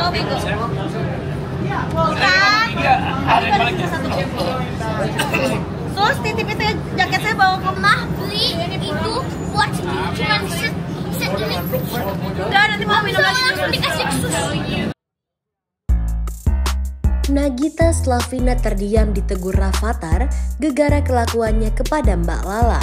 mau bego. Sus, titip itu jaket saya bawa ke rumah. Beli itu buat segini cuma set ini. Udah, nanti mau minum lagi. Langsung dikasih ke sus. Nagita Slavina terdiam ditegur Rafathar gegara kelakuannya kepada Mbak Lala.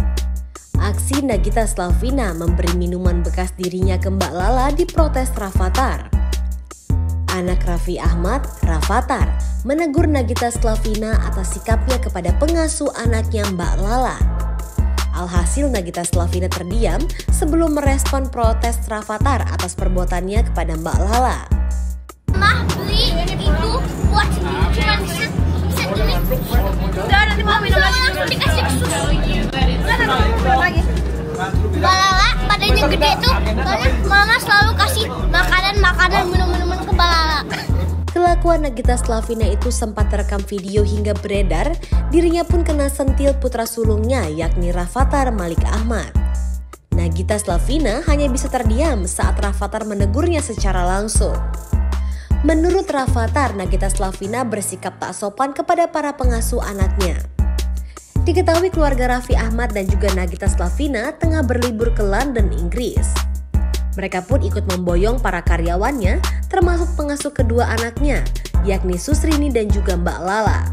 Aksi Nagita Slavina memberi minuman bekas dirinya ke Mbak Lala diprotes Rafathar. Anak Raffi Ahmad, Rafathar, menegur Nagita Slavina atas sikapnya kepada pengasuh anaknya Mbak Lala. Alhasil Nagita Slavina terdiam sebelum merespon protes Rafathar atas perbuatannya kepada Mbak Lala. Mah beli itu buat segini cuma set ini. Udah, nanti mau minum lagi. Langsung dikasih ke sus. Udah, nanti minum lagi. Mbak Lala badannya gede tuh, soalnya mama selalu kasih makanan minum-minuman ke Mbak Lala. Kelakuan Nagita Slavina itu sempat terekam video hingga beredar, dirinya pun kena sentil putra sulungnya yakni Rafathar Malik Ahmad. Nagita Slavina hanya bisa terdiam saat Rafathar menegurnya secara langsung. Menurut Rafathar, Nagita Slavina bersikap tak sopan kepada para pengasuh anaknya. Diketahui keluarga Raffi Ahmad dan juga Nagita Slavina tengah berlibur ke London, Inggris. Mereka pun ikut memboyong para karyawannya, termasuk pengasuh kedua anaknya, yakni Susrini dan juga Mbak Lala.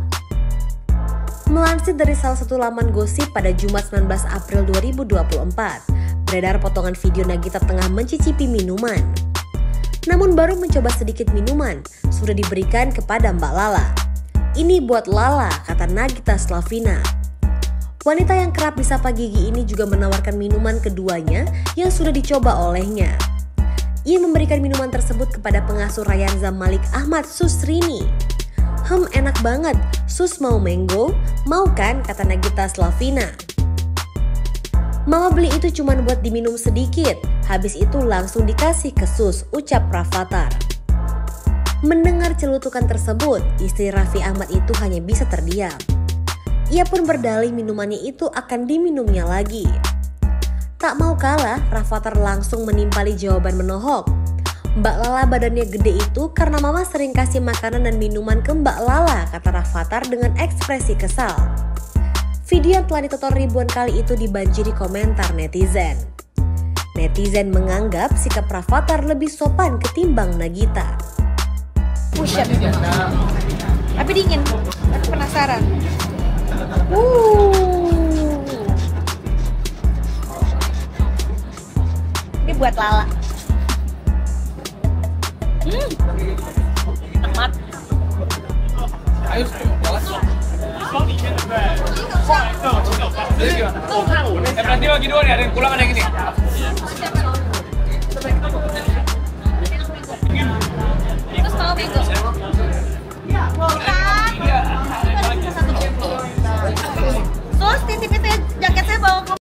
Melansir dari salah satu laman gosip pada Jumat 19 April 2024, beredar potongan video Nagita tengah mencicipi minuman. Namun baru mencoba sedikit minuman, sudah diberikan kepada Mbak Lala. Ini buat Lala, kata Nagita Slavina. Wanita yang kerap disapa gigi ini juga menawarkan minuman keduanya yang sudah dicoba olehnya. Ia memberikan minuman tersebut kepada pengasuh Rayanza Malik Ahmad, Susrini. Enak banget, Sus mau mango? Mau kan, kata Nagita Slavina. Mama beli itu cuma buat diminum sedikit, habis itu langsung dikasih ke Sus, ucap Rafathar. Mendengar celutukan tersebut, istri Raffi Ahmad itu hanya bisa terdiam. Ia pun berdalih minumannya itu akan diminumnya lagi. Tak mau kalah, Rafathar langsung menimpali jawaban menohok. Mbak Lala badannya gede itu karena mama sering kasih makanan dan minuman ke Mbak Lala, kata Rafathar dengan ekspresi kesal. Video yang telah ditonton ribuan kali itu dibanjiri komentar netizen. Netizen menganggap sikap Rafathar lebih sopan ketimbang Nagita. Push up. Tapi dingin. Aku penasaran. Ini buat Lala. Temat. Berarti bagi dua nih, ada yang pulang ada yang gini.